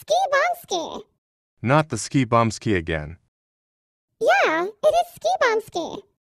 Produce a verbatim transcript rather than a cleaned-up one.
Skeebomskee. Not the Skeebomskee again. Yeah, it is Skeebomskee.